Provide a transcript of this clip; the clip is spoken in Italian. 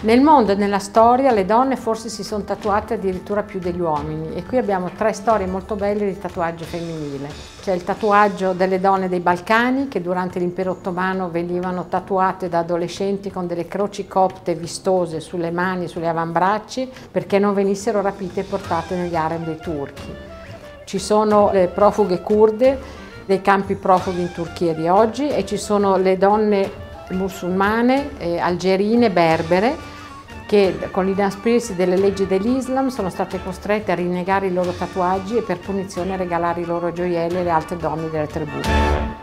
Nel mondo e nella storia le donne forse si sono tatuate addirittura più degli uomini e qui abbiamo 3 storie molto belle di tatuaggio femminile. C'è il tatuaggio delle donne dei Balcani che durante l'impero ottomano venivano tatuate da adolescenti con delle croci copte vistose sulle mani e sugli avambracci perché non venissero rapite e portate negli harem dei turchi. Ci sono le profughe kurde dei campi profughi in Turchia di oggi e ci sono le donne musulmane, algerine, berbere, che con l'inasprirsi delle leggi dell'Islam sono state costrette a rinnegare i loro tatuaggi e per punizione a regalare i loro gioielli alle altre donne delle tribù.